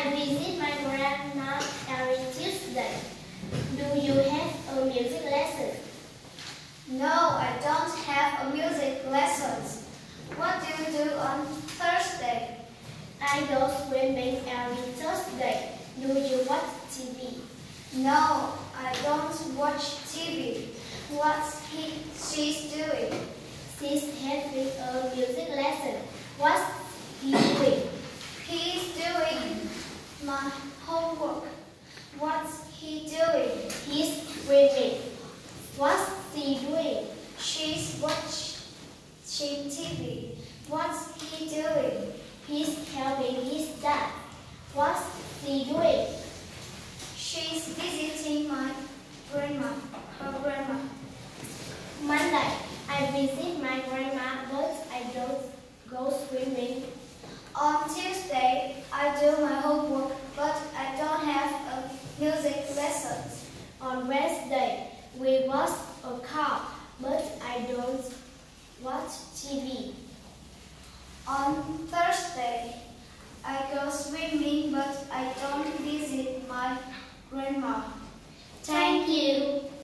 I visit my grandma every Tuesday. Do you have a music lesson? No, I don't have a music lessons. What do you do on Thursday? I go swimming every Thursday. Do you watch TV? No, I don't watch TV. What's she's doing? She's having a music lesson. What's he doing? He's doing my homework. What's he doing? He's swimming. What's she doing? She's watching TV. What's he doing? He's helping his dad. What's she doing? She's visiting my grandma. Her grandma. Monday, I visit my grandma, but I don't go swimming. On Tuesday, I do my homework, but I don't have a music lessons. On Wednesday, we wash a car, but I don't watch TV. On Thursday, I go swimming, but I don't visit my grandma. Thank you.